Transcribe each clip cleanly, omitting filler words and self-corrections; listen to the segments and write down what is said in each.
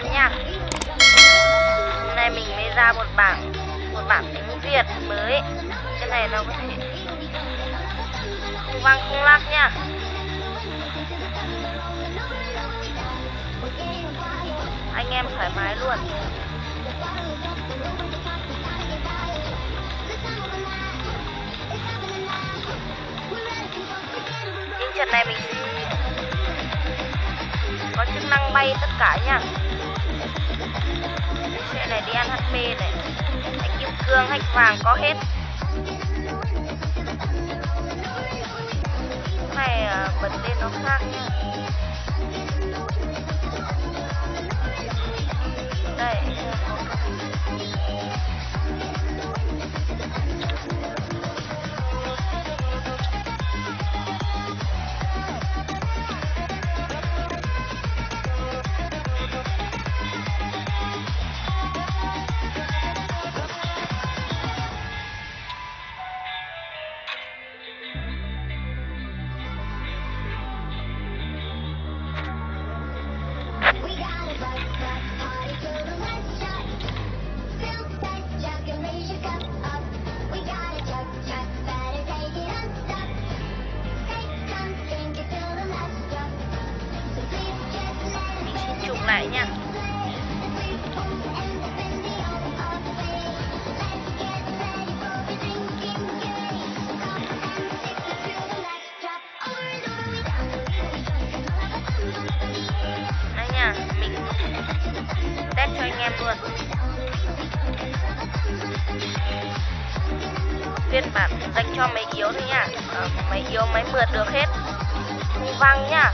bạn nha. Hôm nay mình mới ra một bảng tiếng Việt mới. Cái này nó có thể không vang không lắc nha. Anh em thoải mái luôn. Nhưng trận này mình sẽ có chức năng bay tất cả nha. Cái xe này đi ăn HP này, hạch kim cương, hạch vàng có hết. Cái này bật lên nó khác nha. Đây chụp lại nha. Đây nha, mình test cho anh em luôn. Phiên bản dành cho máy yếu thôi nha. Máy yếu máy mượt được hết, không vang nha.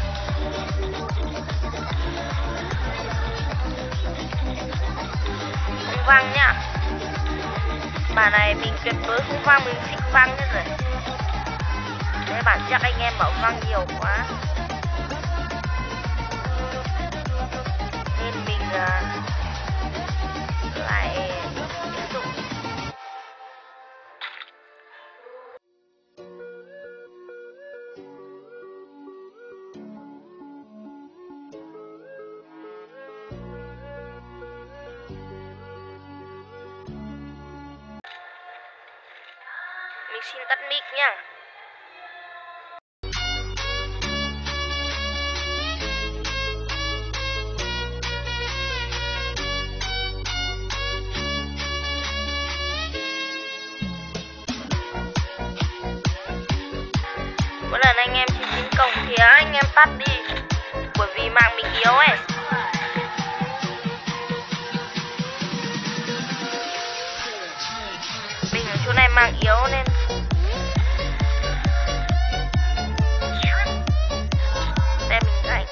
Không vang nha. Bản này mình tuyệt đối không vang, mình thích vang nhất rồi. Đấy, bản chắc anh em bảo vang nhiều quá nên mình lại tiếp tục. Mình xin tắt mic nha. Mỗi lần anh em trên cổng thì anh em tắt đi, bởi vì mạng mình yếu ấy. Mình ở chỗ này mạng yếu nên đây mình gạch.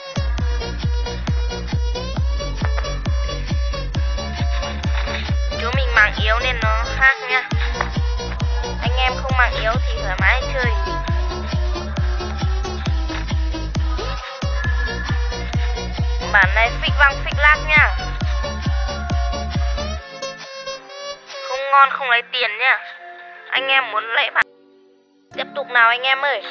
Chỗ mình mạng yếu nên nó khác nha. Anh em không mạng yếu thì thoải mái chơi. Bản này phích văng phích lác nha. Không ngon không lấy tiền nha. Anh em muốn lấy bản tiếp tục nào anh em ơi.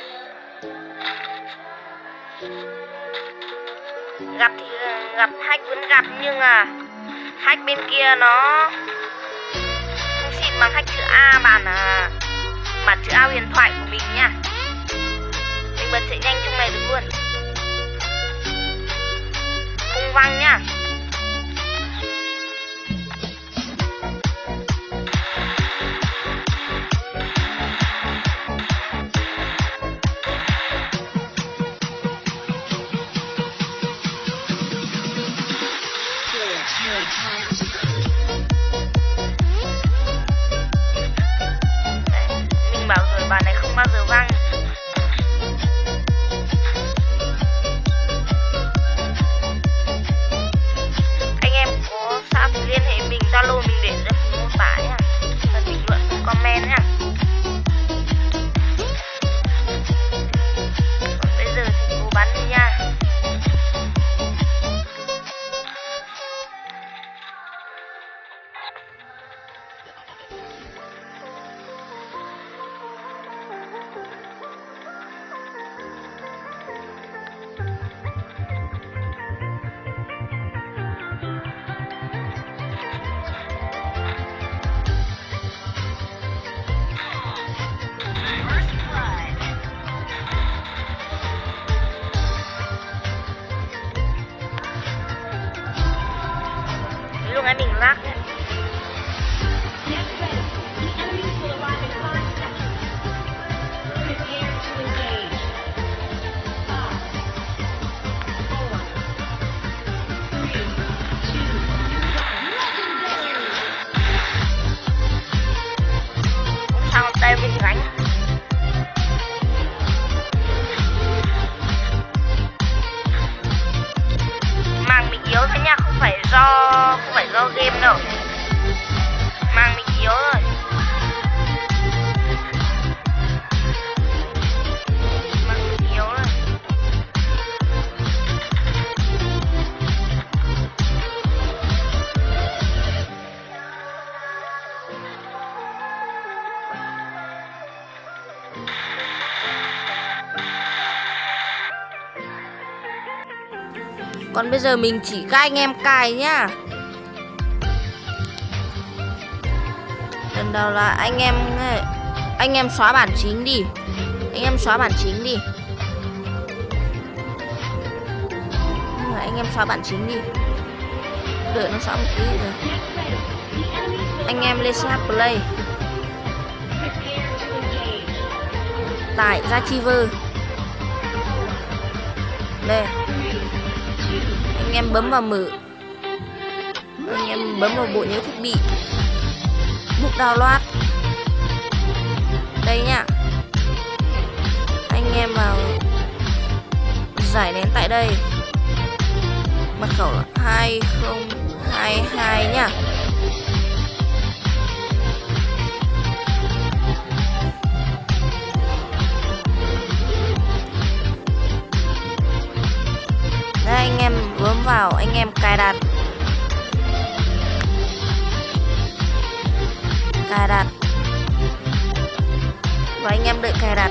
Gặp thì gặp, hack vẫn gặp, nhưng hack bên kia nó không xịn bằng hack chữ A bản chữ A huyền thoại của mình nha. Mình bật chạy nhanh trong này được luôn. Không văng nha. Đấy, mình bảo rồi bản này không bao giờ văng. Anh em có sao thì liên hệ mình, Zalo mình để dưới phần mô tả nha, phần bình luận, comment nha. Còn bây giờ thì cố bắn đi nha. ấy mình lag đấy. Sao tay mình gánh. Màng mình yếu thôi nha, không phải do game đâu. Màng mình yếu rồi. Màng mình yếu rồi. Còn bây giờ mình chỉ các anh em cài nhá. Lần đầu là anh em xóa bản chính đi. Anh em xóa bản chính đi. Anh em xóa bản chính đi. Đợi nó xóa một tí rồi. Anh em lên CH Play. Tải ra Chiver. Đây. Anh em bấm vào mở. Anh em bấm vào bộ nhớ thiết bị. Mục download. Đây nhá. Anh em vào giải nén tại đây. Mật khẩu là 2022 nhá. Đây anh em bấm vào, anh em cài đặt. Cài đặt. Và anh em đợi cài đặt.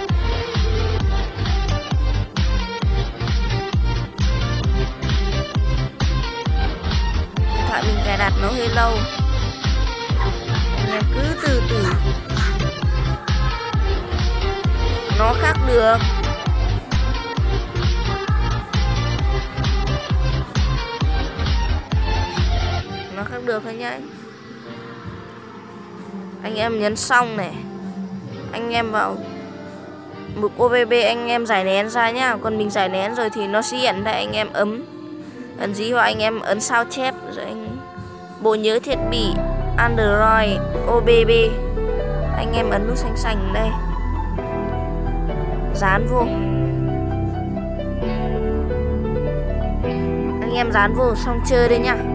Điện thoại mình cài đặt nó hơi lâu. Anh em cứ từ từ. Nó khác được. Nó khác được thôi nhá. Anh em nhấn xong này. Anh em vào mục OBB, anh em giải nén ra nhá. Còn mình giải nén rồi thì nó sẽ hiện đây. Anh em ấn dí vào, anh em ấn sao chép rồi anh bộ nhớ thiết bị Android OBB. Anh em ấn nút xanh xanh đây. Dán vô. Anh em dán vô xong chơi đây nhá.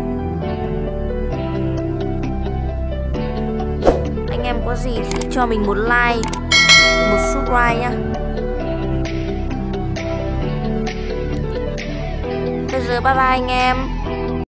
Anh em có gì thì cho mình một like, một subscribe nhá. Bây giờ bye bye anh em.